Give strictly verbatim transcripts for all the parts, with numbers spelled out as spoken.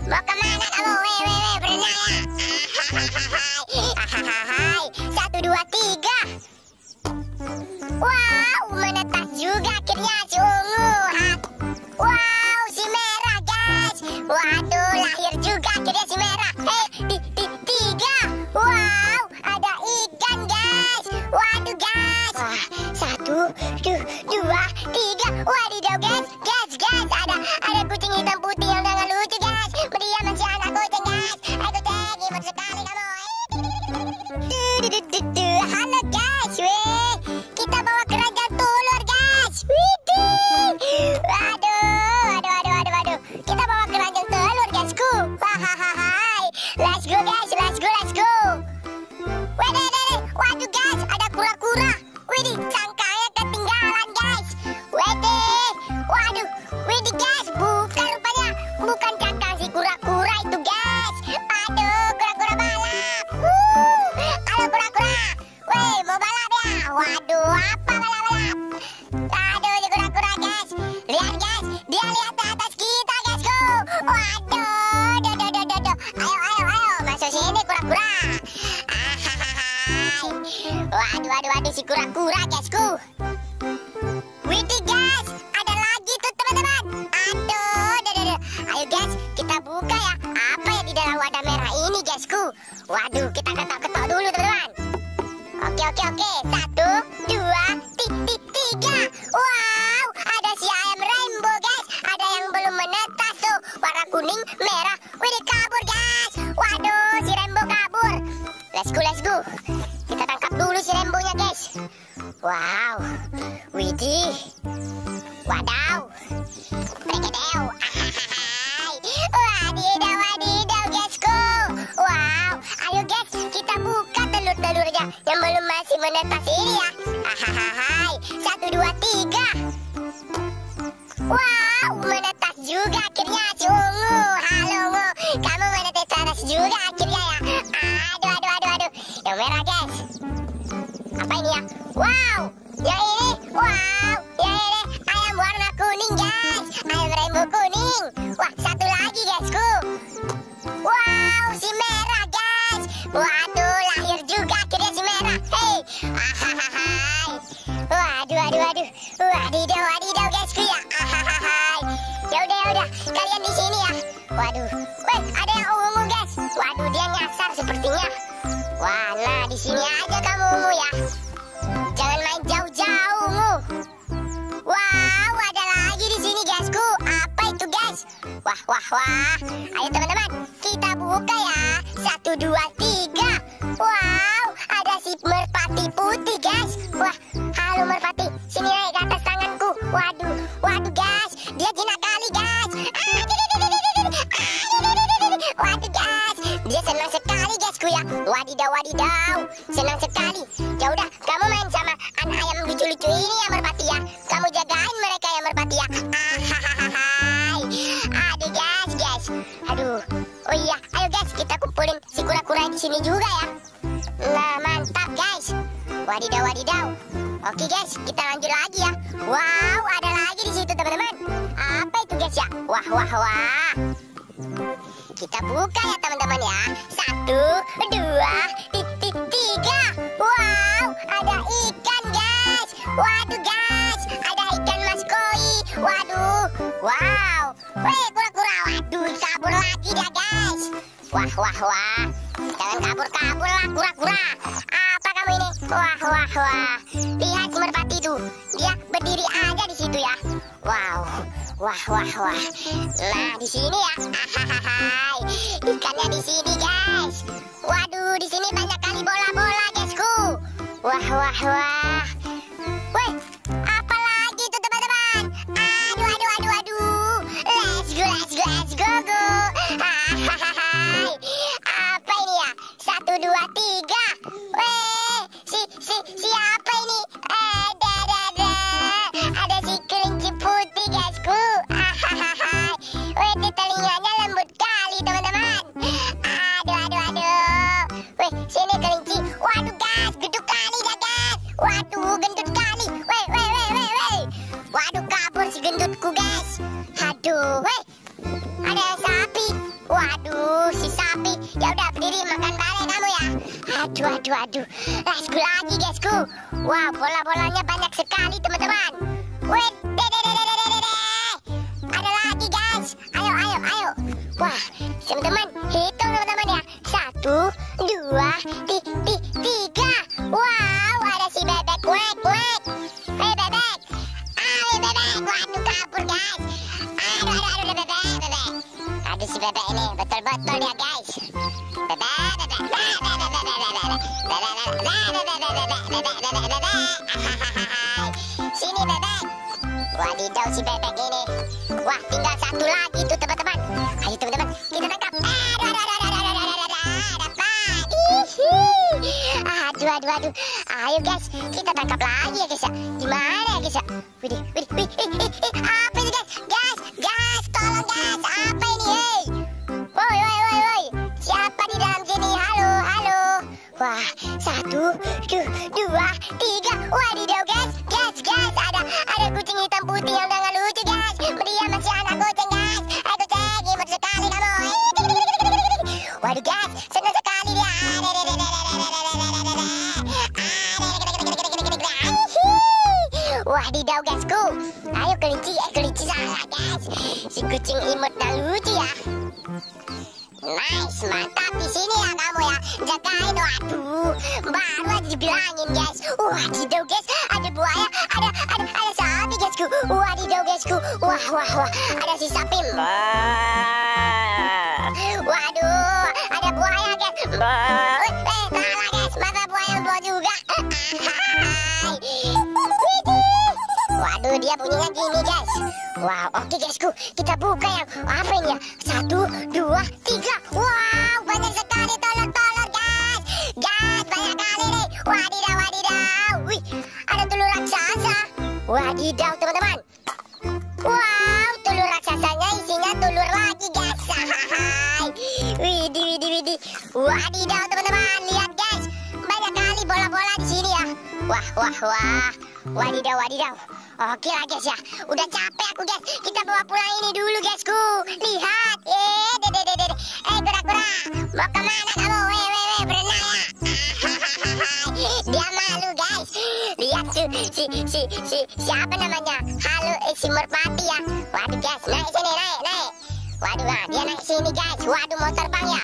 Mau kemana kamu? Weh, weh, weh, berenang ya? Hahaha. Satu, dua, tiga. Wow, menetas juga akhirnya si ungu. Wow, si merah guys. Waduh, lahir juga akhirnya si merah. Hei, di, di, tiga. Wow, ada ikan guys. Waduh guys. Wah, satu, du, dua, tiga. Wadidaw guys, guys, guys. Ada, ada kucing hitam putih yang sangat lucu guys. Dia masih anak kucing guys. Ayo kucing, imut sekali kamu. Duh, duh, duh, duh, duh. Halo guys, weh. Kita bawa kerajaan telur guys. Widih. Waduh, waduh, waduh, waduh, waduh. Kita bawa kerajaan telur guysku. Hahaha. Let's go guys, let's go, let's go. Waduh, waduh, waduh guys, ada kura-kura. Widih, cangkangnya ketinggalan guys. Widih, waduh, widih guys, bukan rupanya, bukan cangkang si kura-kura itu guys. Aduh, kura-kura balap. Wuh, halo kura-kura. Weh, mau balap ya? Waduh, apa balap-balap? Aduh, si kura-kura guys. Lihat guys, dia lihat ke atas kita guysku. Waduh, do, do, do, do, do. Ayo, ayo, ayo, masuk sini kura-kura. Waduh, waduh, waduh, si kura-kura guysku. Widih guys, ada lagi tuh teman-teman. Aduh, do, do, do. Ayo guys, kita buka ya. Apa ya di dalam wadah merah ini guysku? Waduh, kita ketok-ketok dulu teman-teman. Oke, oke, oke. Satu, dua, tiga, tiga. Wow, ada si ayam rainbow guys. Ada yang belum menetas tuh. Warna kuning, merah. Widih, kabur guys. Waduh, si rainbow kabur. Let's go, let's go. Kita tangkap dulu si rainbow-nya guys. Wow, widih. Wadaw. Brekedew. Wadidaw, wadidaw guysku. Wow, ayo guys, kita buka telur-telurnya yang belum masih menetas ini ya. Hahaha. Satu, dua, tiga. Wow, menetas juga akhirnya si ungu. Halo ungu, kamu menetas juga akhirnya ya. Aduh, aduh, aduh, aduh. Yang merah guys. Apa ini ya? Wow, yang ini. Wow, yang ini ayam warna kuning guys. Ayam rainbow kuning. Wah, satu lagi guysku. Wow, si merah guys. Waduh, lahir juga akhirnya si merah. Hei, hahaha. Waduh, waduh, waduh. Wadidaw, wadidaw guysku ya. Hahaha. Ya udah, ya udah. Kalian di sini ya. Waduh, weh, ada yang ungu guys. Waduh, dia nyasar sepertinya. Wah, nah di sini aja kamu ungu ya. Jangan main jauh-jauh ungu. Wow, ada lagi di sini guysku. Apa itu guys? Wah, wah, wah. Ayo teman-teman, kita buka ya. Satu, dua, tiga. Wow, ada si merpati putih guys. Wah, halo merpati. Sini naik ke atas tanganku. Waduh, waduh guys. Dia jinak kali guys. Waduh guys. Dia senang sekali guysku ya. Wadidaw, wadidaw. Senang sekali. Ya udah, kamu main sama anak ayam lucu-lucu ini ya merpati ya. Kamu jagain mereka ya merpati ya. Aduh guys, guys. Aduh. Oh iya, ayo guys, kita kumpulin si kura-kura di sini juga ya. Nah, mantap guys. Wadidaw, wadidaw. Oke guys, kita lanjut lagi ya. Wow, ada lagi di situ teman-teman. Apa itu guys ya? Wah, wah, wah. Kita buka ya teman-teman ya. Satu, dua, tiga. Wow, ada ikan guys. Waduh guys, ada ikan mas koi. Waduh, wow. Weh, kura-kura. Waduh, kabur lagi dia guys. Wah, wah, wah. Jangan kabur-kabur lah kura-kura. Apa kamu ini? Wah, wah, wah. Lihat si merpati itu. Dia berdiri aja di situ ya. Wow. Wah, wah, wah. Nah, di sini ya. Hahaha. Ikannya di sini, guys. Waduh, di sini banyak kali bola-bola, guysku. Wah, wah, wah. Weh, apa lagi tuh, teman-teman? Aduh, aduh, aduh, aduh. Let's go, let's go, let's go, go. Hahaha. Apa ini ya? Satu, dua, tiga. Weh, si, si, siapa ini? Ada, ada, ada. Ada si kelinci putih, guysku. Hahaha. Weh, di telinga Waduh, si sapi. Ya udah berdiri makan balik kamu ya. Aduh, aduh, aduh. Let's go lagi guysku. Wow, bola-bolanya banyak sekali teman-teman. Wait, dede, dede, dede, dede. Ada lagi guys. Ayo, ayo, ayo. Wah, teman-teman, hitung teman-teman ya. Satu, dua, ti, ti, tiga. Wow, ada si bebek. Wek, wek. Hei bebek. Ayo bebek. Waduh, kabur guys. Aduh, aduh, aduh, bebek, bebek. Aduh si bebek ini betul-betul ya guys. Bebek, bebek, bebek, bebek, bebek, bebek, bebek, bebek, bebek. Sini bebek. Wadidaw si bebek ini. Wah, tinggal satu lagi tuh teman-teman. Ayo teman-teman, kita tangkap. Aduh, aduh, aduh, aduh, aduh, aduh, aduh, dapat. Aduh, aduh, aduh. Ayo guys, kita tangkap lagi ya guys ya. Gimana ya guys ya? Widih, widih, widih. Apa ini guys? Guys, guys, tolong guys. Apa ini? Hey. Woi, woi, woi, woi. Siapa di dalam sini? Halo, halo. Wah, satu, du, dua, tiga. Wadidaw guys, guys, guys. Ada, ada kucing hitam putih yang sangat lucu guys. Dia masih anak kucing guys. Hai kucing, imut sekali kamu. Waduh guys, senang sekali dia. Wadidaw guysku. Ayo kelinci, eh kelinci salah guys. Si kucing imut dan lucu ya. Nice, mantap di sini ya kamu ya. Jagain, waduh. Baru aja dibilangin guys. Wadidaw guys, ada buaya, ada ada ada sapi guysku. Wadidaw guysku. Wah wah wah, ada si sapi. Waduh, ada buaya guys. Eh, salah guys, masa buaya buaya juga. Waduh, dia bunyinya gini guys. Wow, oke guysku, kita buka yang apa ini ya? Satu, dua, tiga. Wow, banyak sekali telur-telur guys. Guys, banyak kali nih. Wadidaw, wadidaw. Wih, ada telur raksasa. Wadidaw teman-teman. Wow, telur raksasanya isinya telur lagi guys. Widih, widih, widih. Wadidaw teman-teman, lihat guys. Banyak kali bola-bola di sini ya. Wah, wah, wah. Wadidaw, wadidaw. Oke lah guys ya, udah capek aku guys. Kita bawa pulang ini dulu guysku. Lihat, eh, dede, dede, dede. Eh, kura-kura, mau kemana kamu? Weh, weh, weh, berenang ya. Dia malu guys. Lihat si, si, si, si, siapa namanya? Halo, eh, si merpati ya. Waduh guys, naik sini, naik, naik. Waduh, nah, dia naik sini guys. Waduh, mau terbang ya.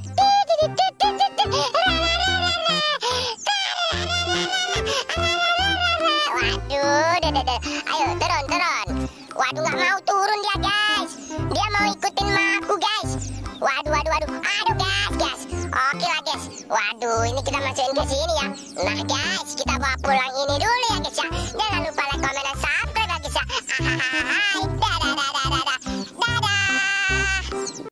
Waduh, dede, dede. Ayo turun, turun. Waduh, nggak mau turun dia guys. Dia mau ikutin aku guys. Waduh, waduh, waduh. Aduh guys, guys. Oke lah guys. Waduh, ini kita masukin ke sini ya. Nah guys, kita bawa pulang ini dulu ya guys ya. Jangan lupa like, comment, dan subscribe ya guys ya. Hahaha. Dadah.